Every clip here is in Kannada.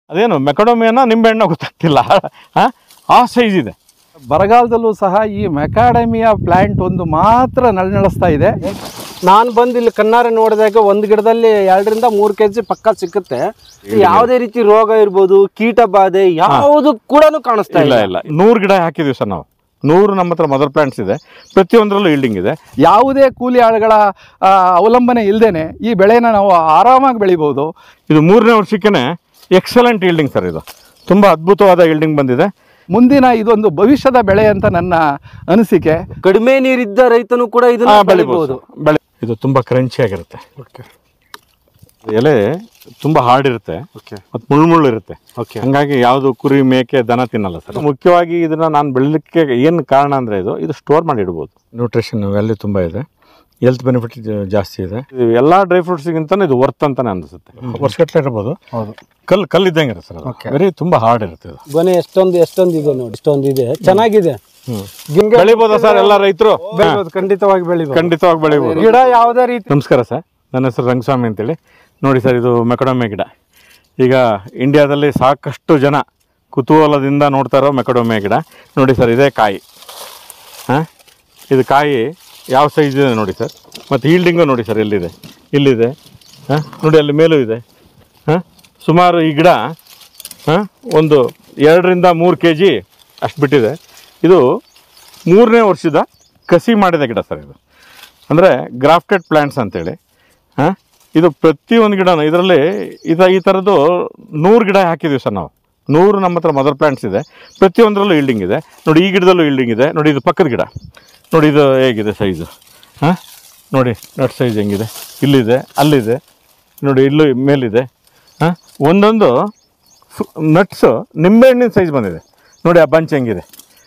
ಅದೇನು ಮೆಕಡೋಮಿಯಾನ ನಿಂಬೆಹಣ್ಣು ಗೊತ್ತಾಗ್ತಿಲ್ಲ. ಆ ಸೈಜ್ ಇದೆ. ಬರಗಾಲದಲ್ಲೂ ಸಹ ಈ ಮೆಕಾಡೆಮಿಯಾ ಪ್ಲಾಂಟ್ ಒಂದು ಮಾತ್ರ ನಳನಳಿಸ್ತಾ ಇದೆ. ನಾನು ಬಂದು ಇಲ್ಲಿ ಕಣ್ಣಾರೆ ನೋಡಿದಾಗ ಒಂದು ಗಿಡದಲ್ಲಿ 2 ರಿಂದ 3 kg ಪಕ್ಕ ಸಿಕ್ಕುತ್ತೆ. ಯಾವುದೇ ರೀತಿ ರೋಗ ಇರ್ಬೋದು, ಕೀಟ ಬಾಧೆ ಯಾವುದು ಕೂಡ ಕಾಣಿಸ್ತಾ ಇಲ್ಲ. 100 ಗಿಡ ಹಾಕಿದೀವಿ ಸರ್ ನಾವು. 100 ನಮ್ಮ ಹತ್ರ ಮದರ್ ಪ್ಲಾಂಟ್ಸ್ ಇದೆ. ಪ್ರತಿಯೊಂದರಲ್ಲೂ ಈಲ್ಡಿಂಗ್ ಇದೆ. ಯಾವುದೇ ಕೂಲಿ ಆಳುಗಳ ಅವಲಂಬನೆ ಇಲ್ಲದೇನೆ ಈ ಬೆಳೆನ ನಾವು ಆರಾಮಾಗಿ ಬೆಳಿಬೋದು. ಇದು 3ನೇ ವರ್ಷಕ್ಕೇ ಎಕ್ಸಲೆಂಟ್ ಈಲ್ಡಿಂಗ್ ಸರ್. ಇದು ತುಂಬ ಅದ್ಭುತವಾದ ಈಲ್ಡಿಂಗ್ ಬಂದಿದೆ. ಮುಂದಿನ ಇದೊಂದು ಭವಿಷ್ಯದ ಬೆಳೆ ಅಂತ ನನ್ನ ಅನಿಸಿಕೆ. ಕಡಿಮೆ ನೀರಿದ್ದ ರೈತನು ಕೂಡ ಇದನ್ನ ಬೆಳಿಬಹುದು. ಇದು ತುಂಬ ಕ್ರಂಚಿ ಆಗಿರುತ್ತೆ. ಎಲೆ ತುಂಬ ಹಾರ್ಡ್ ಇರುತ್ತೆ ಮತ್ತು ಮುಳ್ಳು ಇರುತ್ತೆ. ಹಂಗಾಗಿ ಯಾವುದು ಕುರಿ ಮೇಕೆ ದನ ತಿನ್ನಲ್ಲ ಸರ್. ಮುಖ್ಯವಾಗಿ ಇದನ್ನ ನಾನು ಬೆಳಿಲಿಕ್ಕೆ ಏನು ಕಾರಣ ಅಂದರೆ ಇದು ಸ್ಟೋರ್ ಮಾಡಿ ಇಡ್ಬೋದು. ನ್ಯೂಟ್ರಿಷನ್ ವ್ಯಾಲ್ಯೂ ತುಂಬ ಇದೆ, ಹೆಲ್ತ್ ಬೆನಿಫಿಟ್ ಜಾಸ್ತಿ ಇದೆ. ಎಲ್ಲ ಡ್ರೈ ಫ್ರೂಟ್ಸ್ಗಿಂತ ಇದು ವರ್ತ್ ಅಂತಾನೆ ಅನಿಸುತ್ತೆ. ವರ್ಷಗಟ್ಟಲೆ ಇರ್ಬೋದು. ಕಲ್ಲು ಇದ್ದಂಗೆ ಇರುತ್ತೆ ಸರ್. ವೆರಿ ತುಂಬ ಹಾರ್ಡ್ ಇರುತ್ತೆ. ಇದು ಗೊನೆ ಎಷ್ಟೊಂದು ಇದೆ ನೋಡಿ, ಇಷ್ಟೊಂದು ಇದೆ, ಚೆನ್ನಾಗಿದೆ. ಬೆಳಿಬೋದಾ ಸರ್ ಎಲ್ಲ ರೈತರು? ಖಂಡಿತವಾಗಿ ಬೆಳಿಬೋದು. ಗಿಡ ಯಾವುದೇ ರೀತಿ. ನಮಸ್ಕಾರ ಸರ್, ನನ್ನ ಹೆಸರು ರಂಗಸ್ವಾಮಿ ಅಂತೇಳಿ. ನೋಡಿ ಸರ್, ಇದು ಮೆಕಡೋಮಿಯಾ ಗಿಡ. ಈಗ ಇಂಡಿಯಾದಲ್ಲಿ ಸಾಕಷ್ಟು ಜನ ಕುತೂಹಲದಿಂದ ನೋಡ್ತಾ ಇರೋ ಮೆಕಡೋಮಿಯಾ ಗಿಡ. ನೋಡಿ ಸರ್, ಇದೇ ಕಾಯಿ. ಇದು ಕಾಯಿ ಯಾವ ಸೈಜ್ ಇದೆ ನೋಡಿ ಸರ್. ಮತ್ತು ಈಲ್ಡಿಂಗು ನೋಡಿ ಸರ್, ಇಲ್ಲಿದೆ. ನೋಡಿ ಅಲ್ಲಿ ಮೇಲೂ ಇದೆ. ಸುಮಾರು ಈ ಗಿಡ ಒಂದು 2 ರಿಂದ 3 kg ಅಷ್ಟು ಬಿಟ್ಟಿದೆ. ಇದು 3ನೇ ವರ್ಷದ ಕಸಿ ಮಾಡಿದ ಗಿಡ ಸರ್. ಇದು ಅಂದರೆ ಗ್ರಾಫ್ಟೆಡ್ ಪ್ಲ್ಯಾಂಟ್ಸ್ ಅಂತೇಳಿ. ಇದು ಪ್ರತಿಯೊಂದು ಗಿಡನೂ ಇದರಲ್ಲಿ ಈ ಥರದ್ದು 100 ಗಿಡ ಹಾಕಿದ್ದೀವಿ ಸರ್ ನಾವು. 100 ನಮ್ಮ ಹತ್ರ ಮದರ್ ಪ್ಲ್ಯಾಂಟ್ಸ್ ಇದೆ. ಪ್ರತಿಯೊಂದರಲ್ಲೂ ಈಲ್ಡಿಂಗ್ ಇದೆ. ನೋಡಿ ಈ ಗಿಡದಲ್ಲೂ ಈಲ್ಡಿಂಗ್ ಇದೆ. ನೋಡಿ ಇದು ಪಕ್ಕದ ಗಿಡ ನೋಡಿ, ಇದು ಹೇಗಿದೆ ಸೈಜು. ನೋಡಿ ನಟ್ ಸೈಜ್ ಹೆಂಗಿದೆ. ಇಲ್ಲಿದೆ, ಅಲ್ಲಿದೆ, ನೋಡಿ ಇಲ್ಲೂ ಮೇಲಿದೆ. ಒಂದೊಂದು ನಟ್ಸು ನಿಂಬೆಹಣ್ಣಿನ ಸೈಜ್ ಬಂದಿದೆ. ನೋಡಿ ಆ ಬಂಚ್ ಹೆಂಗಿದೆ.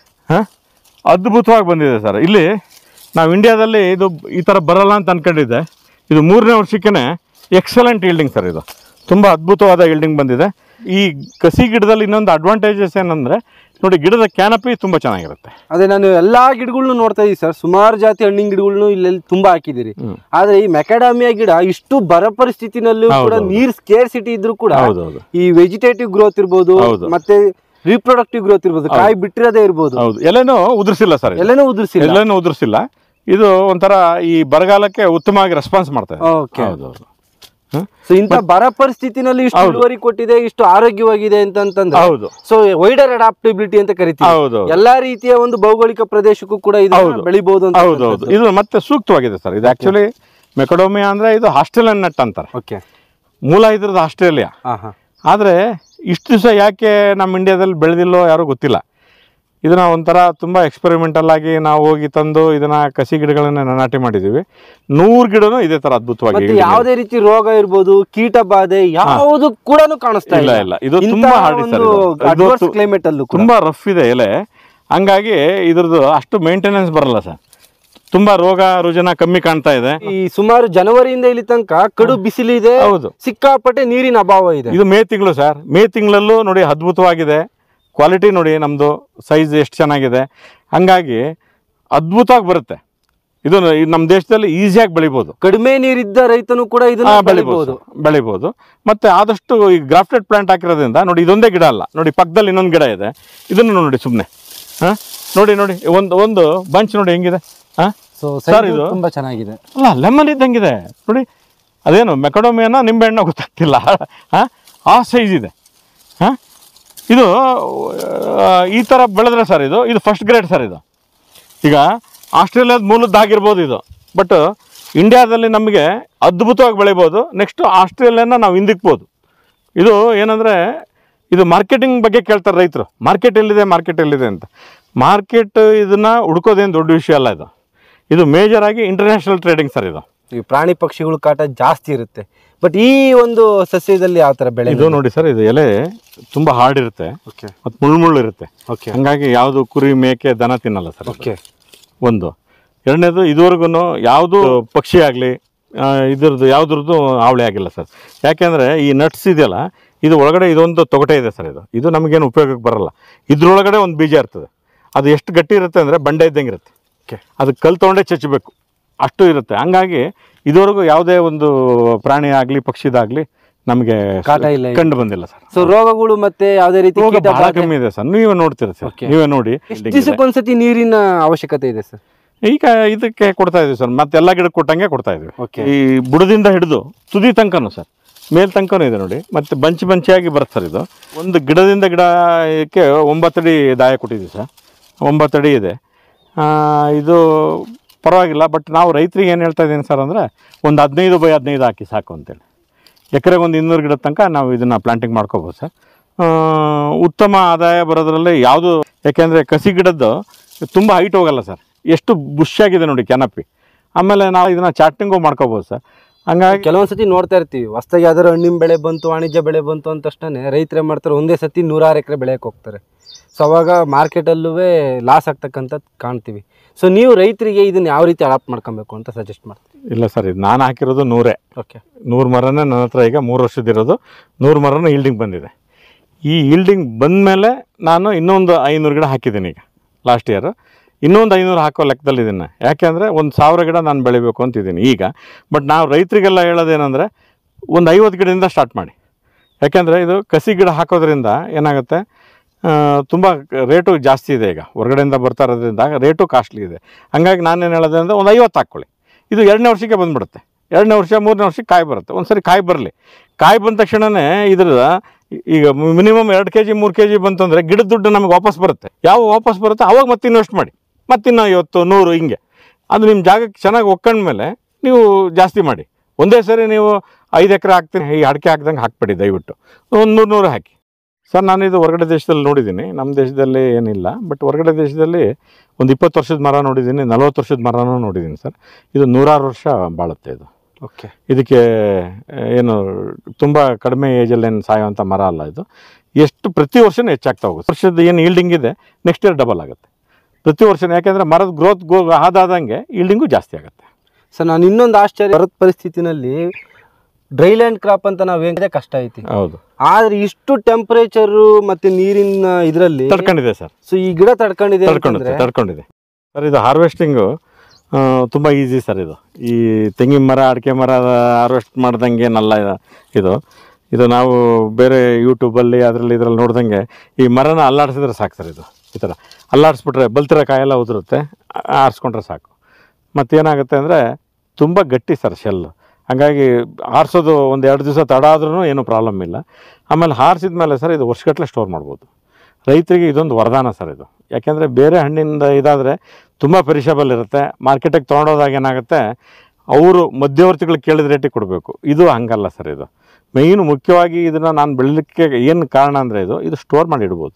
ಅದ್ಭುತವಾಗಿ ಬಂದಿದೆ ಸರ್. ಇಲ್ಲಿ ನಾವು ಇಂಡಿಯಾದಲ್ಲಿ ಇದು ಈ ಥರ ಬರಲ್ಲ ಅಂತ ಅಂದ್ಕೊಂಡಿದ್ದೆ. ಇದು 3ನೇ ವರ್ಷಕ್ಕೇ ಎಕ್ಸಲೆಂಟ್ ಈಲ್ಡಿಂಗ್ ಸರ್. ಇದು ತುಂಬ ಅದ್ಭುತವಾದ ಈಲ್ಡಿಂಗ್ ಬಂದಿದೆ. ಈ ಕಸಿ ಗಿಡದಲ್ಲಿ ಇನ್ನೊಂದು ಅಡ್ವಾಂಟೇಜಸ್ ಏನಂದರೆ ನೋಡಿ, ಗಿಡದ ಕ್ಯಾನಪಿ ತುಂಬ ಚೆನ್ನಾಗಿರುತ್ತೆ. ಅದೇ ನಾನು ಎಲ್ಲಾ ಗಿಡಗಳ್ನು ನೋಡ್ತಾ ಇದ್ದೀವಿ ಸರ್. ಸುಮಾರು ಜಾತಿ ಹಣ್ಣಿನ ಗಿಡಗಳ್ನು ಇಲ್ಲೆಲ್ಲಿ ತುಂಬಾ ಹಾಕಿದಿರಿ. ಆದ್ರೆ ಈ ಮೆಕಾಡಮಿಯಾ ಗಿಡ ಇಷ್ಟು ಬರ ಪರಿಸ್ಥಿತಿನಲ್ಲೂ ಕೂಡ ನೀರ್ ಸ್ಕೇರ್ಸಿಟಿ ಇದ್ರೂ ಕೂಡ ಈ ವೆಜಿಟೇಟಿವ್ ಗ್ರೋತ್ ಇರ್ಬೋದು, ಮತ್ತೆ ರಿಪ್ರೊಡಕ್ಟಿವ್ ಗ್ರೋತ್ ಇರ್ಬೋದು, ಕಾಯಿ ಬಿಟ್ಟಿರೋದೇ ಇರ್ಬೋದು. ಎಲೆನೂ ಉದುರಿಸಿಲ್ಲ ಸರ್. ಎಲೆನೂ ಉದುರಿಸಿಲ್ಲ. ಇದು ಒಂಥರ ಈ ಬರಗಾಲಕ್ಕೆ ಉತ್ತಮವಾಗಿ ರೆಸ್ಪಾನ್ಸ್ ಮಾಡ್ತಾ ಇದೆ. ಸೊ ಇಂಥ ಬರ ಪರಿಸ್ಥಿತಿನಲ್ಲಿ ಇಷ್ಟು ಇಳುವರಿ ಕೊಟ್ಟಿದೆ, ಇಷ್ಟು ಆರೋಗ್ಯವಾಗಿದೆ ಅಂತಂದ್ರೆ ಸೊ ವೈಡರ್ ಅಡಾಪ್ಟಬಿಲಿಟಿ ಅಂತ ಕರಿತೀವಿ. ಎಲ್ಲಾ ರೀತಿಯ ಒಂದು ಭೌಗೋಳಿಕ ಪ್ರದೇಶಕ್ಕೂ ಕೂಡ ಇದು ಬೆಳಿಬಹುದು ಅಂತ. ಹೌದೌದು, ಇದು ಮತ್ತೆ ಸೂಕ್ತವಾಗಿದೆ ಸರ್. ಇದು ಆಕ್ಚುಲಿ ಮೆಕಡೋಮಿಯಾ ಅಂದ್ರೆ ಇದು ಆಸ್ಟ್ರೇಲಿಯನ್ ನಟ್ ಅಂತಾರೆ. ಮೂಲ ಇದ್ರದ್ದು ಆಸ್ಟ್ರೇಲಿಯಾ. ಆದ್ರೆ ಇಷ್ಟು ದಿವಸ ಯಾಕೆ ನಮ್ಮ ಇಂಡಿಯಾದಲ್ಲಿ ಬೆಳೆದಿಲ್ಲೋ ಯಾರೋ ಗೊತ್ತಿಲ್ಲ. ಇದನ್ನ ಒಂಥರ ತುಂಬ ಎಕ್ಸ್ಪೆರಿಮೆಂಟಲ್ ಆಗಿ ನಾವು ಹೋಗಿ ತಂದು ಇದನ್ನ ಕಸಿ ಗಿಡಗಳನ್ನ ನಾಟಿ ಮಾಡಿದೀವಿ. 100 ಗಿಡನೂ ಇದೇ ತರ ಅದ್ಭುತವಾಗಿ. ಯಾವುದೇ ರೀತಿ ರೋಗ ಇರ್ಬೋದು, ಕೀಟ ಬಾಧೆ ಯಾವುದು ಕೂಡ ಕಾಣಿಸ್ತಾ ಇಲ್ಲ. ಇದು ತುಂಬಾ ಹಾರ್ಡ್ ಕ್ಲೈಮೇಟ್ ಅಲ್ಲೂ ತುಂಬಾ ರಫ್ ಇದೆ ಎಲೆ. ಹಂಗಾಗಿ ಇದ್ರದ್ದು ಅಷ್ಟು ಮೇಂಟೆನೆನ್ಸ್ ಬರಲ್ಲ ಸರ್. ತುಂಬಾ ರೋಗ ರುಜಿನ ಕಮ್ಮಿ ಕಾಣ್ತಾ ಇದೆ. ಈ ಸುಮಾರು ಜನವರಿಯಿಂದ ಇಲ್ಲಿ ತನಕ ಕಡು ಬಿಸಿಲಿದೆ. ಹೌದು, ಸಿಕ್ಕಾಪಟ್ಟೆ ನೀರಿನ ಅಭಾವ ಇದೆ. ಇದು ಮೇ ತಿಂಗಳು ಸರ್. ಮೇ ತಿಂಗಳಲ್ಲೂ ನೋಡಿ ಅದ್ಭುತವಾಗಿದೆ. ಕ್ವಾಲಿಟಿ ನೋಡಿ, ನಮ್ಮದು ಸೈಜ್ ಎಷ್ಟು ಚೆನ್ನಾಗಿದೆ. ಹಂಗಾಗಿ ಅದ್ಭುತವಾಗಿ ಬರುತ್ತೆ. ಇದು ನಮ್ಮ ದೇಶದಲ್ಲಿ ಈಸಿಯಾಗಿ ಬೆಳಿಬೋದು. ಕಡಿಮೆ ನೀರಿದ್ದ ರೈತನು ಕೂಡ ಇದನ್ನ ಬೆಳಿಬೋದು. ಮತ್ತೆ ಆದಷ್ಟು ಈ ಗ್ರಾಫ್ಟೆಡ್ ಪ್ಲಾಂಟ್ ಹಾಕಿರೋದ್ರಿಂದ ನೋಡಿ, ಇದೊಂದೇ ಗಿಡ ಅಲ್ಲ, ನೋಡಿ ಪಕ್ಕದಲ್ಲಿ ಇನ್ನೊಂದು ಗಿಡ ಇದೆ. ಇದನ್ನು ನೋಡಿ ಸುಮ್ಮನೆ ನೋಡಿ ಒಂದು ಬಂಚ್ ನೋಡಿ ಹೆಂಗಿದೆ. ಸರ್ ಇದು ತುಂಬಾ ಚೆನ್ನಾಗಿದೆ. ಅಲ್ಲ, ಲೆಮನ್ ಇದ್ದಂಗಿದೆ ನೋಡಿ. ಅದೇನು ಮೆಕಡೋಮಿಯಾನ ನಿಂಬೆಹಣ್ಣು ಗೊತ್ತಾಗ್ತಿಲ್ಲ. ಆ ಸೈಜ್ ಇದೆ. ಇದು ಈ ಥರ ಬೆಳೆದ್ರೆ ಸರ್ ಇದು ಫಸ್ಟ್ ಗ್ರೇಡ್ ಸರ್. ಇದು ಈಗ ಆಸ್ಟ್ರೇಲಿಯಾದ ಮೂಲದ್ದಾಗಿರ್ಬೋದು ಇದು, ಬಟ್ ಇಂಡಿಯಾದಲ್ಲಿ ನಮಗೆ ಅದ್ಭುತವಾಗಿ ಬೆಳಿಬೋದು. ನೆಕ್ಸ್ಟ್ ಆಸ್ಟ್ರೇಲಿಯಾನ ನಾವು ಹಿಂದಿಕ್ಬೋದು. ಇದು ಏನಂದರೆ, ಇದು ಮಾರ್ಕೆಟಿಂಗ್ ಬಗ್ಗೆ ಕೇಳ್ತಾರೆ ರೈತರು. ಮಾರ್ಕೆಟ್ ಎಲ್ಲಿದೆ ಅಂತ. ಮಾರ್ಕೆಟ್ ಇದನ್ನು ಹುಡ್ಕೋದೇನು ದೊಡ್ಡ ವಿಷಯ ಅಲ್ಲ. ಇದು ಮೇಜರ್ ಆಗಿ ಇಂಟರ್ನ್ಯಾಷನಲ್ ಟ್ರೇಡಿಂಗ್ ಸರ್. ಇದು ಈ ಪ್ರಾಣಿ ಪಕ್ಷಿಗಳು ಕಾಟ ಜಾಸ್ತಿ ಇರುತ್ತೆ. ಬಟ್ ಈ ಒಂದು ಸಸ್ಯದಲ್ಲಿ ಯಾವ ಥರ ಬೆಳೆ? ಇದು ನೋಡಿ ಸರ್, ಇದು ಎಲೆ ತುಂಬ ಹಾರ್ಡ್ ಇರುತ್ತೆ ಮತ್ತು ಮುಳ್ಳು ಇರುತ್ತೆ. ಹಂಗಾಗಿ ಯಾವುದು ಕುರಿ ಮೇಕೆ ದನ ತಿನ್ನಲ್ಲ ಸರ್. ಒಂದು. ಎರಡನೇದು, ಇದುವರೆಗೂ ಯಾವುದು ಪಕ್ಷಿ ಆಗಲಿ ಇದ್ರದ್ದು ಯಾವುದ್ರದ್ದು ಹಾವಳಿ ಆಗಿಲ್ಲ ಸರ್. ಯಾಕೆಂದರೆ ಈ ನಟ್ಸ್ ಇದೆಯಲ್ಲ, ಇದು ಒಳಗಡೆ ಇದೊಂದು ತೊಗಟೆ ಇದೆ ಸರ್. ಇದು ನಮಗೇನು ಉಪಯೋಗಕ್ಕೆ ಬರಲ್ಲ. ಇದ್ರೊಳಗಡೆ ಒಂದು ಬೀಜ ಇರ್ತದೆ. ಅದು ಎಷ್ಟು ಗಟ್ಟಿ ಇರುತ್ತೆ ಅಂದರೆ ಬಂಡೆ ಇದ್ದಂಗೆ ಇರುತ್ತೆ. ಅದು ಕಲ್ಲು ತೊಗೊಂಡೇ ಚಚ್ಚಬೇಕು, ಅಷ್ಟು ಇರುತ್ತೆ. ಹಂಗಾಗಿ ಇದುವರೆಗೂ ಯಾವುದೇ ಒಂದು ಪ್ರಾಣಿ ಆಗಲಿ ಪಕ್ಷಿದಾಗಲಿ ನಮಗೆ ಕಾಟ ಇಲ್ಲ ಈಗ. ಕಂಡು ಬಂದಿಲ್ಲ ಸರ್. ಸೊ ರೋಗಗಳು ಮತ್ತೆ ಯಾವುದೇ ರೀತಿ ರೋಗ ಕೀಟ ಬಹಳ ಬಾಧೆ- ಕಮ್ಮಿ ಇದೆ ಸರ್. ನೀವೇ ನೋಡ್ತೀರಾ ಸರ್, Okay. ನೀವೇ ನೋಡಿ. ಎಷ್ಟು ದಿವಸಕ್ಕೊಂದ್ಸತಿ ನೀರಿನ ಅವಶ್ಯಕತೆ ಇದೆ ಸರ್? ಈಗ ಇದಕ್ಕೆ ಕೊಡ್ತಾ ಇದೀವಿ ಸರ್, ಮತ್ತೆ ಎಲ್ಲ ಗಿಡಕ್ಕೆ ಕೊಟ್ಟಂಗೆ ಕೊಡ್ತಾ ಇದೀವಿ. Okay. ಈ ಬುಡದಿಂದ ಹಿಡಿದು ತುದಿ ತನಕನೂ ಸರ್, ಮೇಲ್ ತನಕನೂ ಇದೆ ನೋಡಿ. ಮತ್ತೆ ಬಂಚಿಯಾಗಿ ಬರುತ್ತೆ ಸರ್. ಇದು ಒಂದು ಗಿಡದಿಂದ ಗಿಡಕ್ಕೆ 9 ಅಡಿ ದಾಯ ಕೊಟ್ಟಿದ್ದೀವಿ ಸರ್. 9 ಅಡಿ ಇದೆ. ಇದು ಪರವಾಗಿಲ್ಲ. ಬಟ್ ನಾವು ರೈತರಿಗೆ ಏನು ಹೇಳ್ತಾ ಇದ್ದೀನಿ ಸರ್ ಅಂದರೆ, ಒಂದು 15 by 15 ಹಾಕಿ ಸಾಕು ಅಂತೇಳಿ. ಎಕರೆಗೆ ಒಂದು 200 ಗಿಡದ ತನಕ ನಾವು ಇದನ್ನು ಪ್ಲಾಂಟಿಂಗ್ ಮಾಡ್ಕೋಬೋದು ಸರ್. ಉತ್ತಮ ಆದಾಯ ಬರೋದ್ರಲ್ಲಿ ಯಾವುದು, ಯಾಕೆಂದರೆ ಕಸಿ ಗಿಡದ್ದು ತುಂಬ ಹೈಟ್ ಹೋಗಲ್ಲ ಸರ್. ಎಷ್ಟು ಬುಷ್ ಆಗಿದೆ ನೋಡಿ ಕ್ಯಾನಪಿ. ಆಮೇಲೆ ನಾವು ಇದನ್ನು ಚಾಟ್ನಿಂಗು ಮಾಡ್ಕೋಬೋದು ಸರ್. ಹಂಗಾಗಿ ಕೆಲವೊಂದ್ಸತಿ ನೋಡ್ತಾ ಇರ್ತೀವಿ, ಹೊಸ್ದಾಗಿ ಯಾವ್ದಾದ್ರು ಹಣ್ಣಿನ ಬೆಳೆ ಬಂತು, ವಾಣಿಜ್ಯ ಬೆಳೆ ಬಂತು ಅಂದ ತಕ್ಷಣ ರೈತರು ಏನ್ ಮಾಡ್ತಾರೆ, ಒಂದೇ ಸತಿ 106 ಎಕರೆ ಬೆಳೆಯಕ್ಕೆ ಹೋಗ್ತಾರೆ. ಸೊ ಅವಾಗ ಮಾರ್ಕೆಟಲ್ಲೂ ಲಾಸ್ ಆಗ್ತಕ್ಕಂಥದ್ದು ಕಾಣ್ತೀವಿ. ಸೊ ನೀವು ರೈತರಿಗೆ ಇದನ್ನ ಯಾವ ರೀತಿ ಅಡಾಪ್ಟ್ ಮಾಡ್ಕೊಬೇಕು ಅಂತ ಸಜೆಸ್ಟ್ ಮಾಡ್ತೀವಿ? ಇಲ್ಲ ಸರ್, ಇದು ನಾನು ಹಾಕಿರೋದು 100. ಓಕೆ, 100 ಮರನೇ ನನ್ನ ಹತ್ರ ಈಗ 3 ವರ್ಷದಿರೋದು. 100 ಮರನೂ ಈಲ್ಡಿಂಗ್ ಬಂದಿದೆ. ಈ ಈಲ್ಡಿಂಗ್ ಬಂದಮೇಲೆ ನಾನು ಇನ್ನೊಂದು 500 ಗಿಡ ಹಾಕಿದ್ದೀನಿ ಈಗ ಲಾಸ್ಟ್ ಇಯರ್. ಇನ್ನೊಂದು 500 ಹಾಕೋ ಲೆಕ್ಕದಲ್ಲಿದ್ದೀನಿ. ಯಾಕೆಂದರೆ ಒಂದು 1000 ಗಿಡ ನಾನು ಬೆಳಿಬೇಕು ಅಂತಿದ್ದೀನಿ ಈಗ. ಬಟ್ ನಾವು ರೈತರಿಗೆಲ್ಲ ಹೇಳೋದೇನೆಂದರೆ, ಒಂದು 50 ಗಿಡದಿಂದ ಸ್ಟಾರ್ಟ್ ಮಾಡಿ. ಯಾಕೆಂದರೆ ಇದು ಕಸಿ ಗಿಡ ಹಾಕೋದ್ರಿಂದ ಏನಾಗುತ್ತೆ, ತುಂಬ ರೇಟು ಜಾಸ್ತಿ ಇದೆ. ಈಗ ಹೊರಗಡೆಯಿಂದ ಬರ್ತಾ ಇರೋದ್ರಿಂದ ರೇಟು ಕಾಸ್ಟ್ಲಿ ಇದೆ. ಹಂಗಾಗಿ ನಾನೇನು ಹೇಳೋದು ಅಂದರೆ, ಒಂದು 50 ಹಾಕ್ಕೊಳ್ಳಿ. ಇದು 2ನೇ ವರ್ಷಕ್ಕೆ ಬಂದುಬಿಡುತ್ತೆ. 2ನೇ ವರ್ಷ 3ನೇ ವರ್ಷಕ್ಕೆ ಕಾಯಿ ಬರುತ್ತೆ. ಒಂದು ಸರಿ ಕಾಯಿ ಬರಲಿ. ಕಾಯಿ ಬಂದ ತಕ್ಷಣವೇ ಇದ್ರ ಈಗ ಮಿನಿಮಮ್ 2 kg 3 kg ಬಂತಂದರೆ ಗಿಡದ ದುಡ್ಡು ನಮಗೆ ವಾಪಸ್ ಬರುತ್ತೆ. ಯಾವ ವಾಪಸ್ ಬರುತ್ತೆ ಆವಾಗ ಮತ್ತೆ ಇನ್ವೆಸ್ಟ್ ಮಾಡಿ, ಮತ್ತಿನ್ನು 50 100 ಹಿಂಗೆ. ಅದು ನಿಮ್ಮ ಜಾಗಕ್ಕೆ ಚೆನ್ನಾಗಿ ಒಕ್ಕಂಡ್ಮೇಲೆ ನೀವು ಜಾಸ್ತಿ ಮಾಡಿ. ಒಂದೇ ಸರಿ ನೀವು 5 ಎಕರೆ ಹಾಕ್ತೀನಿ, ಈ ಅಡಿಕೆ ಹಾಕ್ದಂಗೆ ಹಾಕ್ಬೇಡಿ ದಯವಿಟ್ಟು. ಒಂದು 100 ಹಾಕಿ ಸರ್. ನಾನಿದು ಹೊರಗಡೆ ದೇಶದಲ್ಲಿ ನೋಡಿದ್ದೀನಿ, ನಮ್ಮ ದೇಶದಲ್ಲಿ ಏನಿಲ್ಲ. ಬಟ್ ಹೊರಗಡೆ ದೇಶದಲ್ಲಿ ಒಂದು 20 ವರ್ಷದ ಮರ ನೋಡಿದ್ದೀನಿ, 40 ವರ್ಷದ ಮರನೂ ನೋಡಿದ್ದೀನಿ ಸರ್. ಇದು 106 ವರ್ಷ ಬಾಳುತ್ತೆ ಇದು. ಓಕೆ, ಇದಕ್ಕೆ ಏನು ತುಂಬ ಕಡಿಮೆ ಏಜಲ್ಲಿ ಏನು ಸಾಯೋವಂಥ ಮರ ಅಲ್ಲ ಇದು. ಎಷ್ಟು ಪ್ರತಿ ವರ್ಷವೂ ಹೆಚ್ಚಾಗ್ತಾ ಹೋಗುತ್ತೆ. ವರ್ಷದ ಏನು ಈಲ್ಡಿಂಗ್ ಇದೆ ನೆಕ್ಸ್ಟ್ ಇಯರ್ ಡಬಲ್ ಆಗುತ್ತೆ ಪ್ರತಿ ವರ್ಷ. ಯಾಕೆಂದರೆ ಮರದ ಗ್ರೋತ್ ಆದಂಗೆ ಈಲ್ಡಿಂಗು ಜಾಸ್ತಿ ಆಗುತ್ತೆ. ಸರ್ ನಾನು ಇನ್ನೊಂದು ಆಶ್ಚರ್ಯ, ಬರದ ಪರಿಸ್ಥಿತಿನಲ್ಲಿ ಡ್ರೈಲ್ಯಾಂಡ್ ಕ್ರಾಪ್ ಅಂತ ನಾವು ಹೇಗೆ ಕಷ್ಟ ಐತಿ. ಹೌದು, ಆದ್ರೆ ಇಷ್ಟು ಟೆಂಪರೇಚರು ಮತ್ತೆ ನೀರಿನ ಇದರಲ್ಲಿ ತಡ್ಕೊಂಡಿದೆ ಸರ್. ಸೊ ಈ ಗಿಡ ತಡ್ಕೊಂಡಿದೆ ತಡ್ಕೊಂಡಿದೆ ಸರ್. ಇದು ಹಾರ್ವೆಸ್ಟಿಂಗು ತುಂಬ ಈಸಿ ಸರ್. ಈ ತೆಂಗಿನ ಮರ, ಅಡಿಕೆ ಮರ ಹಾರ್ವೆಸ್ಟ್ ಮಾಡ್ದಂಗೇನಲ್ಲ ಇದು. ಇದು ನಾವು ಬೇರೆ ಯೂಟ್ಯೂಬಲ್ಲಿ ಅದರಲ್ಲಿ ಇದರಲ್ಲಿ ನೋಡ್ದಂಗೆ ಈ ಮರನ ಅಲ್ಲಾಡಿಸಿದ್ರೆ ಸಾಕು ಸರ್. ಇದು ಈ ಥರ ಅಲ್ಲಾಡಿಸ್ಬಿಟ್ರೆ ಬಲ್ತಿರೋ ಕಾಯೆಲ್ಲ ಉದುರುತ್ತೆ, ಆರಿಸ್ಕೊಂಡ್ರೆ ಸಾಕು. ಮತ್ತೇನಾಗುತ್ತೆ ಅಂದರೆ ತುಂಬ ಗಟ್ಟಿ ಸರ್ ಶೆಲ್ಲು. ಹಾಗಾಗಿ ಆರಿಸೋದು ಒಂದು 2 ದಿವಸ ತಡ ಆದ್ರೂ ಏನೂ ಪ್ರಾಬ್ಲಮ್ ಇಲ್ಲ. ಆಮೇಲೆ ಹಾರಿಸಿದ ಮೇಲೆ ಸರ್ ಇದು ವರ್ಷಗಟ್ಟಲೆ ಸ್ಟೋರ್ ಮಾಡ್ಬೋದು. ರೈತರಿಗೆ ಇದೊಂದು ವರದಾನ ಸರ್ ಇದು. ಯಾಕೆಂದರೆ ಬೇರೆ ಹಣ್ಣಿಂದ ಇದಾದರೆ ತುಂಬ ಪೆರಿಷಬಲ್ ಇರುತ್ತೆ. ಮಾರ್ಕೆಟಿಗೆ ತೊಗೊಂಡೋದಾಗ ಏನಾಗುತ್ತೆ, ಅವರು ಮಧ್ಯವರ್ತಿಗಳಿಗೆ ಕೇಳಿದ ರೇಟಿಗೆ ಕೊಡಬೇಕು. ಇದು ಹಂಗಲ್ಲ ಸರ್. ಇದು ಮೇಯ್ನು ಮುಖ್ಯವಾಗಿ ಇದನ್ನು ನಾನು ಬೆಳೀಲಿಕ್ಕೆ ಏನು ಕಾರಣ ಅಂದರೆ, ಇದು ಸ್ಟೋರ್ ಮಾಡಿ ಇಡ್ಬೋದು.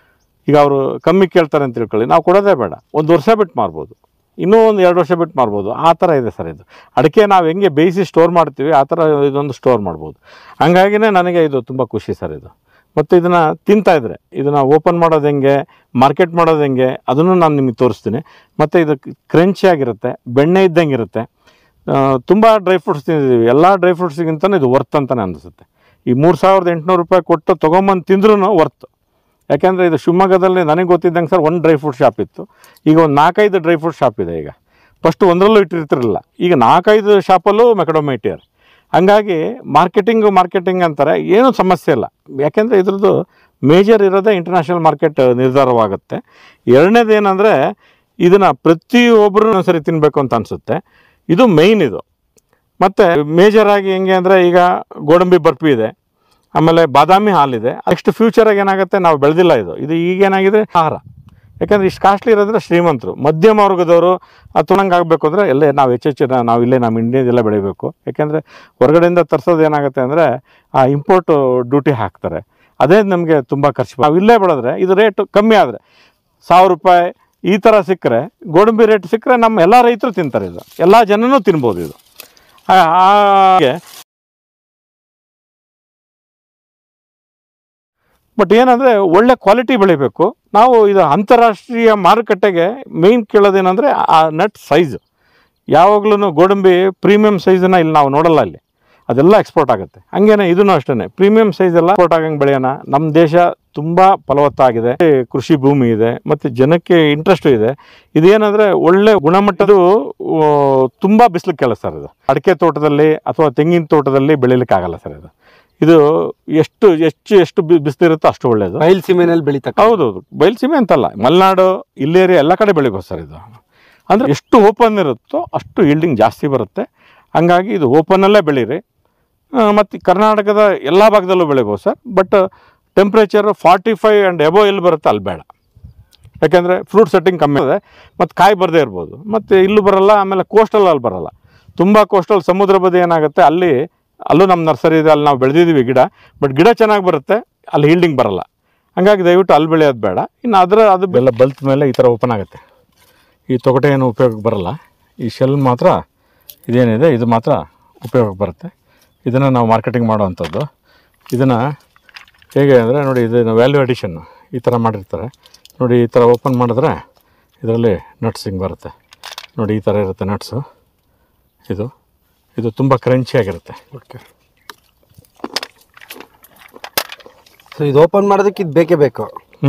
ಈಗ ಅವರು ಕಮ್ಮಿ ಕೇಳ್ತಾರೆ ಅಂತ ತಿಳ್ಕೊಳ್ಳಿ, ನಾವು ಕೊಡೋದೇ ಬೇಡ, 1 ವರ್ಷ ಬಿಟ್ಟು ಮಾರ್ಬೋದು, ಇನ್ನೂ ಒಂದು 2 ವರ್ಷ ಬಿಟ್ಟು ಮಾರ್ಬೋದು. ಆ ಥರ ಇದೆ ಸರ್ ಇದು. ಅಡಿಕೆ ನಾವು ಹೆಂಗೆ ಬೇಯಿಸಿ ಸ್ಟೋರ್ ಮಾಡ್ತೀವಿ ಆ ಥರ ಇದೊಂದು ಸ್ಟೋರ್ ಮಾಡ್ಬೋದು. ಹಂಗಾಗಿನೇ ನನಗೆ ಇದು ತುಂಬ ಖುಷಿ ಸರ್ ಇದು. ಮತ್ತು ಇದನ್ನು ತಿಂತಾಯಿದ್ರೆ ಇದನ್ನು ಓಪನ್ ಮಾಡೋದು ಹೆಂಗೆ, ಮಾರ್ಕೆಟ್ ಮಾಡೋದು ಹೆಂಗೆ, ಅದನ್ನು ನಾನು ನಿಮಗೆ ತೋರಿಸ್ತೀನಿ. ಮತ್ತು ಇದು ಕ್ರಂಚಿಯಾಗಿರುತ್ತೆ, ಬೆಣ್ಣೆ ಇದ್ದಂಗೆ ಇರುತ್ತೆ. ತುಂಬ ಡ್ರೈ ಫ್ರೂಟ್ಸ್ ತಿಂದಿದ್ದೀವಿ, ಎಲ್ಲ ಡ್ರೈ ಫ್ರೂಟ್ಸಿಗಿಂತ ಇದು ವರ್ತ್ ಅಂತಲೇ ಅನಿಸುತ್ತೆ. ಈ 3800 ರೂಪಾಯಿ ಕೊಟ್ಟು ತೊಗೊಂಬಂದು ತಿಂದ್ರೂ ವರ್ತ್. ಯಾಕೆಂದರೆ ಇದು ಶಿವಮೊಗ್ಗದಲ್ಲಿ ನನಗೆ ಗೊತ್ತಿದ್ದಂಗೆ ಸರ್ 1 ಡ್ರೈ ಫ್ರೂಟ್ ಶಾಪ್ ಇತ್ತು. ಈಗ ಒಂದು 4-5 ಡ್ರೈ ಫ್ರೂಟ್ ಶಾಪ್ ಇದೆ. ಈಗ ಫಸ್ಟು ಒಂದರಲ್ಲೂ ಇಟ್ಟಿರ್ತಿರಲಿಲ್ಲ, ಈಗ 4-5 ಶಾಪಲ್ಲೂ ಮೆಕಡೋಮಾ ಇಟ್ಟಿದ್ದಾರೆ. ಹಂಗಾಗಿ ಮಾರ್ಕೆಟಿಂಗ್ ಅಂತಾರೆ, ಏನೂ ಸಮಸ್ಯೆ ಇಲ್ಲ. ಯಾಕೆಂದರೆ ಇದ್ರದ್ದು ಮೇಜರ್ ಇರೋದೇ ಇಂಟರ್ನ್ಯಾಷನಲ್ ಮಾರ್ಕೆಟ್ ನಿರ್ಧಾರವಾಗುತ್ತೆ. ಎರಡನೇದು ಏನಂದರೆ, ಇದನ್ನು ಪ್ರತಿಯೊಬ್ಬರೂ ಸರಿ ತಿನ್ನಬೇಕು ಅಂತ ಅನಿಸುತ್ತೆ. ಇದು ಮೇಯ್ನ್ ಇದು. ಮತ್ತು ಮೇಜರಾಗಿ ಹೆಂಗೆ ಅಂದರೆ, ಈಗ ಗೋಡಂಬಿ ಬರ್ಫಿ ಇದೆ, ಆಮೇಲೆ ಬಾದಾಮಿ ಹಾಲಿದೆ. ನೆಕ್ಸ್ಟ್ ಫ್ಯೂಚರಾಗಿ ಏನಾಗುತ್ತೆ, ನಾವು ಬೆಳೆದಿಲ್ಲ ಇದು ಈಗೇನಾಗಿದೆ ಆಹಾರ. ಯಾಕೆಂದರೆ ಇಷ್ಟು ಕಾಸ್ಟ್ಲಿ ಇರೋದ್ರೆ ಶ್ರೀಮಂತರು, ಮಧ್ಯಮ ವರ್ಗದವರು ಹಂಗೆ ಆಗಬೇಕು ಅಂದರೆ ನಾವು ಹೆಚ್ಚೆಚ್ಚು ನಾವು ಇಲ್ಲೇ ನಮ್ಮ ಇಂಡಿಯಾದೆಲ್ಲ ಬೆಳಿಬೇಕು. ಯಾಕೆಂದರೆ ಹೊರಗಡೆಯಿಂದ ತರಿಸೋದು ಏನಾಗುತ್ತೆ ಅಂದರೆ ಆ ಇಂಪೋರ್ಟು ಡ್ಯೂಟಿ ಹಾಕ್ತಾರೆ, ಅದೇ ನಮಗೆ ತುಂಬ ಖರ್ಚು. ನಾವು ಇಲ್ಲೇ ಬೆಳೆದ್ರೆ ಇದು ರೇಟು ಕಮ್ಮಿ ಆದರೆ 1000 ರೂಪಾಯಿ ಈ ಥರ ಸಿಕ್ಕರೆ, ಗೋಡಂಬಿ ರೇಟ್ ಸಿಕ್ಕರೆ ನಮ್ಮ ಎಲ್ಲ ರೈತರು ತಿಂತಾರೆ. ಇದು ಎಲ್ಲ ಜನನೂ ತಿನ್ಬೋದು ಇದು. ಹಾಗೆ ಬಟ್ ಏನಂದರೆ ಒಳ್ಳೆ ಕ್ವಾಲಿಟಿ ಬೆಳಿಬೇಕು ನಾವು. ಇದು ಅಂತಾರಾಷ್ಟ್ರೀಯ ಮಾರುಕಟ್ಟೆಗೆ ಮೇಯ್ನ್ ಕೇಳೋದೇನೆಂದರೆ ಆ ನಟ್ ಸೈಜು. ಯಾವಾಗಲೂ ಗೋಡಂಬಿ ಪ್ರೀಮಿಯಂ ಸೈಜನ್ನು ಇಲ್ಲಿ ನಾವು ನೋಡಲ್ಲ, ಇಲ್ಲಿ ಅದೆಲ್ಲ ಎಕ್ಸ್ಪೋರ್ಟ್ ಆಗುತ್ತೆ. ಹಂಗೇನೆ ಇದನ್ನು ಅಷ್ಟೇ ಪ್ರೀಮಿಯಂ ಸೈಜ್ ಎಲ್ಲ ಎಕ್ಸ್ಪೋರ್ಟ್ ಆಗಂಗೆ ಬೆಳೆಯೋಣ. ನಮ್ಮ ದೇಶ ತುಂಬ ಫಲವತ್ತಾಗಿದೆ, ಕೃಷಿ ಭೂಮಿ ಇದೆ, ಮತ್ತು ಜನಕ್ಕೆ ಇಂಟ್ರೆಸ್ಟು ಇದೆ. ಇದೇನಂದರೆ ಒಳ್ಳೆ ಗುಣಮಟ್ಟದ್ದು ತುಂಬ ಬಿಸಿಲಿಗೆ ಕೇಳ ಸರ್. ಇದು ಅಡಿಕೆ ತೋಟದಲ್ಲಿ ಅಥವಾ ತೆಂಗಿನ ತೋಟದಲ್ಲಿ ಬೆಳೀಲಿಕ್ಕೆ ಆಗಲ್ಲ ಸರ್. ಇದು ಇದು ಎಷ್ಟು ಹೆಚ್ಚು ಎಷ್ಟು ಬಿಸಿಲಿರುತ್ತೋ ಅಷ್ಟು ಒಳ್ಳೆಯದು. ಬಯಲುಸೀಮೆನಲ್ಲಿ ಬೆಳೀತಕ್ಕ. ಹೌದೌದು, ಬಯಲುಸೀಮೆ ಅಂತಲ್ಲ, ಮಲೆನಾಡು ಇಲ್ಲಿ ಏರಿಯಾ ಎಲ್ಲ ಕಡೆ ಬೆಳಿಬೋದು ಸರ್ ಇದು. ಅಂದರೆ ಎಷ್ಟು ಓಪನ್ ಇರುತ್ತೋ ಅಷ್ಟು ಈಲ್ಡಿಂಗ್ ಜಾಸ್ತಿ ಬರುತ್ತೆ. ಹಂಗಾಗಿ ಇದು ಓಪನಲ್ಲೇ ಬೆಳೀರಿ. ಮತ್ತು ಕರ್ನಾಟಕದ ಎಲ್ಲ ಭಾಗದಲ್ಲೂ ಬೆಳಿಬೋದು sir. But temperature 45 and above ಎಲ್ಲಿ ಬರುತ್ತೆ ಅಲ್ಲಿ ಬೇಡ. ಯಾಕೆಂದರೆ ಫ್ರೂಟ್ ಸೆಟ್ಟಿಂಗ್ ಕಮ್ಮಿ ಇದೆ ಮತ್ತು ಕಾಯಿ ಬರದೇ ಇರ್ಬೋದು. ಮತ್ತು ಇಲ್ಲೂ ಬರಲ್ಲ, ಆಮೇಲೆ ಕೋಸ್ಟಲ್ ಬರಲ್ಲ. ತುಂಬ ಕೋಸ್ಟಲ್ ಸಮುದ್ರ ಬದಿ ಏನಾಗುತ್ತೆ, ಅಲ್ಲೂ ನಮ್ಮ ನರ್ಸರಿ ಇದೆ, ಅಲ್ಲಿ ನಾವು ಬೆಳೆದಿದ್ದೀವಿ ಗಿಡ. ಬಟ್ ಗಿಡ ಚೆನ್ನಾಗಿ ಬರುತ್ತೆ, ಅಲ್ಲಿ ಹೀಲ್ಡಿಂಗ್ ಬರಲ್ಲ. ಹಂಗಾಗಿ ದಯವಿಟ್ಟು ಅಲ್ಲಿ ಬೆಳೆಯೋದು ಬೇಡ. ಇನ್ನು ಅದು ಬೆಲ್ಲ ಬಲ್ತ್ ಮೇಲೆ ಈ ಥರ ಓಪನ್ ಆಗುತ್ತೆ. ಈ ತೊಗಟೆ ಏನು ಉಪಯೋಗಕ್ಕೆ ಬರಲ್ಲ. ಈ ಶೆಲ್ ಮಾತ್ರ ಇದೇನಿದೆ ಇದು ಮಾತ್ರ ಉಪಯೋಗಕ್ಕೆ ಬರುತ್ತೆ. ಇದನ್ನು ನಾವು ಮಾರ್ಕೆಟಿಂಗ್ ಮಾಡೋವಂಥದ್ದು. ಇದನ್ನು ಹೇಗೆ ಅಂದರೆ ನೋಡಿ, ಇದನ್ನು ವ್ಯಾಲ್ಯೂ ಅಡಿಷನ್ನು ಈ ಥರ ಮಾಡಿರ್ತಾರೆ ನೋಡಿ. ಈ ಥರ ಓಪನ್ ಮಾಡಿದ್ರೆ ಇದರಲ್ಲಿ ನಟ್ಸ್ ಹಿಂಗೆ ಬರುತ್ತೆ ನೋಡಿ. ಈ ಥರ ಇರುತ್ತೆ ನಟ್ಸು. ಇದು ತುಂಬ ಕ್ರಂಚಿಯಾಗಿರುತ್ತೆ. ಓಕೆ, ಸೊ ಇದು ಓಪನ್ ಮಾಡೋದಕ್ಕೆ ಇದು ಬೇಕೇ ಬೇಕು.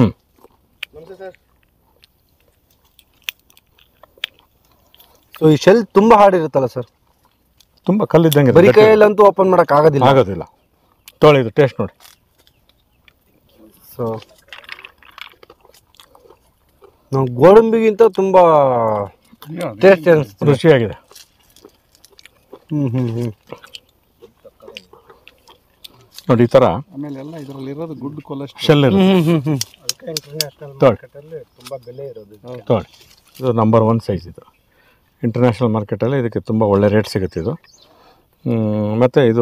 ಸೊ ಈ ಶೆಲ್ ತುಂಬ ಹಾರ್ಡ್ ಇರುತ್ತಲ್ಲ ಸರ್? ತುಂಬ ಕಲ್ಲಿದ್ದಂಗೆ. ಬರೀ ಕೈಯಲ್ಲಂತೂ ಓಪನ್ ಮಾಡೋಕೆ ಆಗೋದಿಲ್ಲ. ತೊಳೆ ಇದು ಟೇಸ್ಟ್ ನೋಡಿ. ಸೊ ನಾವು ಗೋಡಂಬಿಗಿಂತ ತುಂಬ ಟೇಸ್ಟ್ ಅನಿಸ್ತು, ರುಚಿಯಾಗಿದೆ. ನೋಡಿ ಈ ಥರ ಆಮೇಲೆ ಎಲ್ಲ ಇದರಲ್ಲಿ ಇರೋದು ಗುಡ್ ಕೊಲೆಸ್ಟ್ರಾಲ್ ಶೆಲ್ ಇರುತ್ತೆ. ತೊಳೆ ಇದು ನಂಬರ್ 1 ಸೈಜ್. ಇದು ಇಂಟರ್ನ್ಯಾಷನಲ್ ಮಾರ್ಕೆಟಲ್ಲಿ ಇದಕ್ಕೆ ತುಂಬ ಒಳ್ಳೆ ರೇಟ್ ಸಿಗುತ್ತೆ ಇದು. ಮತ್ತು ಇದು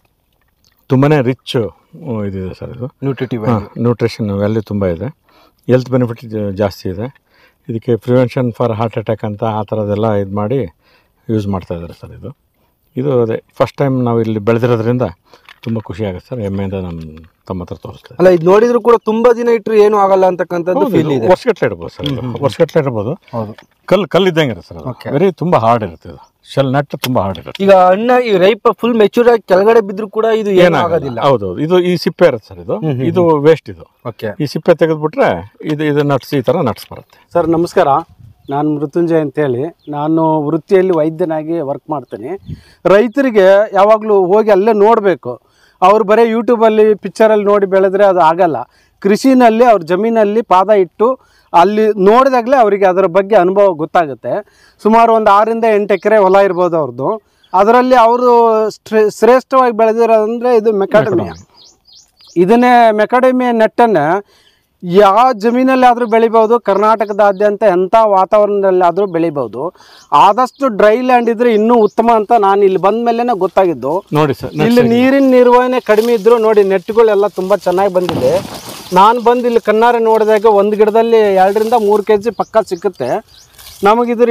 ತುಂಬಾ ರಿಚ್ ಇದಿದೆ ಸರ್. ಇದು ನ್ಯೂಟ್ರಿಷನ್ ವ್ಯಾಲ್ಯೂ ತುಂಬ ಇದೆ. ಹೆಲ್ತ್ ಬೆನಿಫಿಟ್ ಜಾಸ್ತಿ ಇದೆ. ಇದಕ್ಕೆ ಪ್ರಿವೆನ್ಷನ್ ಫಾರ್ ಹಾರ್ಟ್ ಅಟ್ಯಾಕ್ ಅಂತ ಆ ಥರದ್ದೆಲ್ಲ ಇದು ಮಾಡಿ ಯೂಸ್ ಮಾಡ್ತಾಯಿದ್ದಾರೆ ಸರ್. ಇದು ಅದೇ ಫಸ್ಟ್ ಟೈಮ್ ನಾವು ಇಲ್ಲಿ ಬೆಳೆದಿರೋದ್ರಿಂದ ತುಂಬ ಖುಷಿ ಆಗುತ್ತೆ ಸರ್. ಹೆಮ್ಮೆಯಿಂದ ತಮ್ಮ ಹತ್ರ ತೋರಿಸ್ತಾರೆ. ಅಲ್ಲ, ಇದು ನೋಡಿದ್ರು ಕೂಡ ತುಂಬ ದಿನ ಇಟ್ಟರು ಏನೂ ಆಗಲ್ಲ ಅಂತಕ್ಕಂಥದ್ದು ಫೀಲ್ ಇದೆ. ವರ್ಷಗಟ್ಟಲೆ ಇಡ್ಬೋದು ಸರ್. ವರ್ಷಗಟ್ಟಲೆ ಇರ್ಬೋದು. ಕಲ್ಲಿದ್ದಂಗೆ ಇರುತ್ತೆ ಸರ್. ವೆರಿ ತುಂಬ ಹಾರ್ಡ್ ಇರುತ್ತೆ ಇದು. ಶೆಲ್ ನಟ್ ತುಂಬ ಹಾರ್ಡ್ ಇರುತ್ತೆ. ಈಗ ಹಣ್ಣ ಈ ರೈಪ್ ಫುಲ್ ಮೆಚೂರ್ ಆಗಿ ಕೆಳಗಡೆ ಬಿದ್ರು ಕೂಡ ಇದು ಏನಾಗೋದಿಲ್ಲ. ಹೌದೌದು, ಇದು ಸಿಪ್ಪೆ ಇರುತ್ತೆ ಸರ್. ಇದು ವೇಸ್ಟ್. ಇದು ಈ ಸಿಪ್ಪೆ ತೆಗೆದ್ಬಿಟ್ರೆ ಇದು ನಟ್ಸ್ ಈ ಥರ ನಟ್ಸ್ ಬರುತ್ತೆ. ಸರ್ ನಮಸ್ಕಾರ, ನಾನು ಮೃತ್ಯುಂಜಯ್ ಅಂತೇಳಿ. ನಾನು ವೃತ್ತಿಯಲ್ಲಿ ವೈದ್ಯನಾಗಿ ವರ್ಕ್ ಮಾಡ್ತೀನಿ. ರೈತರಿಗೆ ಯಾವಾಗಲೂ ಹೋಗಿ ಅಲ್ಲೇ ನೋಡಬೇಕು. ಅವ್ರು ಬರೀ ಯೂಟ್ಯೂಬಲ್ಲಿ ಪಿಕ್ಚರಲ್ಲಿ ನೋಡಿ ಬೆಳೆದ್ರೆ ಅದು ಆಗಲ್ಲ. ಕೃಷಿನಲ್ಲಿ ಅವ್ರ ಜಮೀನಲ್ಲಿ ಪಾದ ಇಟ್ಟು ಅಲ್ಲಿ ನೋಡಿದಾಗಲೇ ಅವರಿಗೆ ಅದರ ಬಗ್ಗೆ ಅನುಭವ ಗೊತ್ತಾಗುತ್ತೆ. ಸುಮಾರು ಒಂದು 6 ರಿಂದ 8 ಎಕರೆ ಹೊಲ ಇರ್ಬೋದು ಅವ್ರದ್ದು. ಅದರಲ್ಲಿ ಅವರು ಶ್ರೇಷ್ಠವಾಗಿ ಬೆಳೆದಿರೋದಂದರೆ ಇದು ಮೆಕಾಡಮಿಯಾ. ಇದನ್ನೇ ಮೆಕಾಡಮಿಯಾ ನೆಟ್ಟನ್ನು ಯಾವ ಜಮೀನಲ್ಲಿ ಆದರೂ ಬೆಳಿಬೋದು. ಕರ್ನಾಟಕದಾದ್ಯಂತ ಎಂಥ ವಾತಾವರಣದಲ್ಲಿ ಆದರೂ ಬೆಳಿಬೋದು. ಆದಷ್ಟು ಡ್ರೈ ಲ್ಯಾಂಡ್ ಇದ್ರೆ ಇನ್ನೂ ಉತ್ತಮ ಅಂತ ನಾನು ಇಲ್ಲಿ ಬಂದ ಮೇಲೆ ಗೊತ್ತಾಗಿದ್ದು. ನೋಡಿ ಸರ್, ಇಲ್ಲಿ ನೀರಿನ ನಿರ್ವಹಣೆ ಕಡಿಮೆ ಇದ್ರು ನೋಡಿ ನೆಟ್ಗಳೆಲ್ಲ ತುಂಬ ಚೆನ್ನಾಗಿ ಬಂದಿದೆ. ನಾನು ಬಂದು ಇಲ್ಲಿ ಕಣ್ಣಾರೆ ನೋಡಿದಾಗ ಒಂದು ಗಿಡದಲ್ಲಿ 2 ರಿಂದ 3 kg ಪಕ್ಕ ಸಿಕ್ಕುತ್ತೆ ನಮಗಿದ್ರ.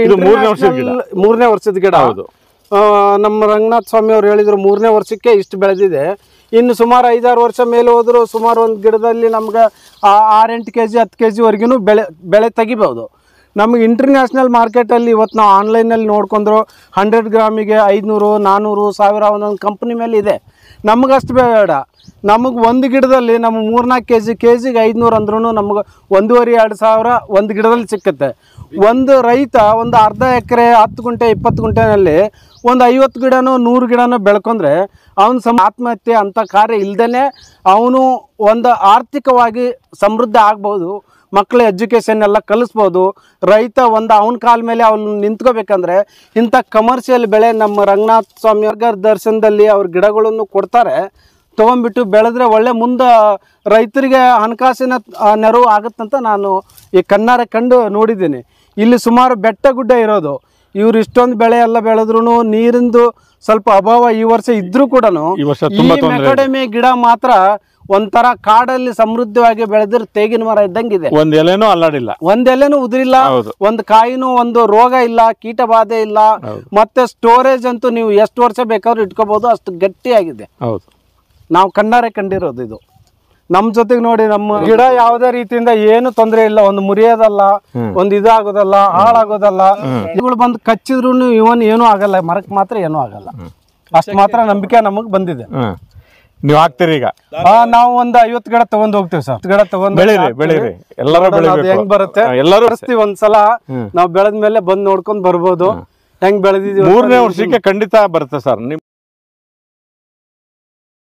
3ನೇ ವರ್ಷದ ಗಿಡ. ಹೌದು, ನಮ್ಮ ರಂಗನಾಥ ಸ್ವಾಮಿ ಅವ್ರು ಹೇಳಿದ್ರು 3ನೇ ವರ್ಷಕ್ಕೆ ಇಷ್ಟು ಬೆಳೆದಿದೆ. ಇನ್ನು ಸುಮಾರು 5-6 ವರ್ಷ ಮೇಲೆ ಹೋದ್ರು ಸುಮಾರು ಒಂದು ಗಿಡದಲ್ಲಿ ನಮ್ಗೆ 6-8 kg 10 kgವರೆಗೂ ಬೆಳೆ ತೆಗಿಬೋದು. ನಮಗೆ ಇಂಟರ್ನ್ಯಾಷನಲ್ ಮಾರ್ಕೆಟಲ್ಲಿ ಇವತ್ತು ನಾವು ಆನ್ಲೈನಲ್ಲಿ ನೋಡ್ಕೊಂಡ್ರು 100 ಗ್ರಾಮಿಗೆ 500, 400, 1000 ಒಂದೊಂದು ಕಂಪ್ನಿ ಮೇಲೆ ಇದೆ. ನಮಗಷ್ಟು ಬೇಡ. ನಮಗೆ ಒಂದು ಗಿಡದಲ್ಲಿ ನಮಗೆ 3-4 kg 500 ಅಂದ್ರೂ ನಮಗೆ 1,500-2,000 ಒಂದು ಗಿಡದಲ್ಲಿ ಸಿಕ್ಕುತ್ತೆ. ಒಂದು ರೈತ ಒಂದು ಅರ್ಧ ಎಕರೆ 10 ಗುಂಟೆ 20 ಗುಂಟೆನಲ್ಲಿ ಒಂದು 50 ಗಿಡನೋ 100 ಗಿಡನೋ ಬೆಳ್ಕೊಂಡ್ರೆ ಅವನು ಆತ್ಮಹತ್ಯೆ ಅಂಥ ಕಾರ್ಯ ಇಲ್ದೇ ಅವನು ಒಂದು ಆರ್ಥಿಕವಾಗಿ ಸಮೃದ್ಧಿ ಆಗ್ಬೋದು. ಮಕ್ಕಳ ಎಜುಕೇಷನ್ ಎಲ್ಲ ಕಲಿಸ್ಬೋದು. ರೈತ ಒಂದು ಅವನ ಕಾಲ ಮೇಲೆ ಅವನು ನಿಂತ್ಕೋಬೇಕಂದ್ರೆ ಇಂಥ ಕಮರ್ಷಿಯಲ್ ಬೆಳೆ ನಮ್ಮ ರಂಗನಾಥ ಸ್ವಾಮಿ ದರ್ಶನದಲ್ಲಿ ಅವ್ರ ಗಿಡಗಳನ್ನು ಕೊಡ್ತಾರೆ. ತೊಗೊಂಡ್ಬಿಟ್ಟು ಬೆಳೆದ್ರೆ ಒಳ್ಳೆ ಮುಂದೆ ರೈತರಿಗೆ ಹಣಕಾಸಿನ ನೆರವು ಆಗುತ್ತಂತ ನಾನು ಈ ಕಣ್ಣಾರೆ ಕಂಡು ನೋಡಿದ್ದೀನಿ. ಇಲ್ಲಿ ಸುಮಾರು ಬೆಟ್ಟ ಗುಡ್ಡ ಇರೋದು. ಇವ್ರು ಇಷ್ಟೊಂದು ಬೆಳೆ ಎಲ್ಲ ಬೆಳೆದ್ರು ನೀರಿಂದು ಸ್ವಲ್ಪ ಅಭಾವ ಈ ವರ್ಷ ಇದ್ರೂ ಕೂಡ ಮೆಕಾಡೆಮಿ ಗಿಡ ಮಾತ್ರ ಒಂಥರ ಕಾಡಲ್ಲಿ ಸಮೃದ್ಧವಾಗಿ ಬೆಳೆದ್ರೆ ತೇಗಿನ ಮರ ಇದ್ದಂಗಿದೆ. ಒಂದ್ ಎಲೆನೂ ಅಲ್ಲಾಡಿಲ್ಲ, ಒಂದ್ ಎಲೆನೂ ಉದುರಿಲ್ಲ, ಒಂದು ಕಾಯಿನೂ ಒಂದು ರೋಗ ಇಲ್ಲ, ಕೀಟ ಬಾಧೆ ಇಲ್ಲ. ಮತ್ತೆ ಸ್ಟೋರೇಜ್ ಅಂತೂ ನೀವು ಎಷ್ಟು ವರ್ಷ ಬೇಕಾದ್ರೂ ಇಟ್ಕೋಬಹುದು, ಅಷ್ಟು ಗಟ್ಟಿಯಾಗಿದೆ. ಹೌದು, ನಾವು ಕಣ್ಣಾರೆ ಕಂಡಿರೋದು ಇದು. ನಮ್ ಜೊತೆಗೆ ನೋಡಿ ನಮ್ಮ ಗಿಡ ಯಾವುದೇ ರೀತಿಯಿಂದ ಏನು ತೊಂದರೆ ಇಲ್ಲ. ಒಂದು ಮುರಿಯೋದಲ್ಲ, ಒಂದು ಇದಾಗೋದಲ್ಲ, ಹಾಳಾಗೋದಲ್ಲ. ಇವುಗಳು ಬಂದು ಕಚ್ಚಿದ್ರು ಇವನ್ ಏನೂ ಆಗಲ್ಲ, ಮರಕ್ಕೆ ಮಾತ್ರ ಏನೂ ಆಗಲ್ಲ. ಅಷ್ಟು ಮಾತ್ರ ನಂಬಿಕೆ ನಮಗ್ ಬಂದಿದೆ. ನೀವು ಹಾಕ್ತೀರಿ ಈಗ? ನಾವು ಒಂದು 50 ಗಿಡ ತಗೊಂಡ್ ಹೋಗ್ತೀವಿ ಸರ್. ಗಿಡ ತಗೊಂಡ್ ಬೆಳೀರಿ, ಎಲ್ಲರೂ ಹೆಂಗ್ ಬರುತ್ತೆ ಎಲ್ಲರೂ ಒಂದ್ಸಲ ನಾವು ಬೆಳೆದ್ಮೇಲೆ ಬಂದ್ ನೋಡ್ಕೊಂಡ್ ಬರ್ಬೋದು ಹೆಂಗ್ ಬೆಳೆದಿದೀವಿ. 3ನೇ ವರ್ಷಕ್ಕೆ ಖಂಡಿತ ಬರುತ್ತೆ ಸರ್.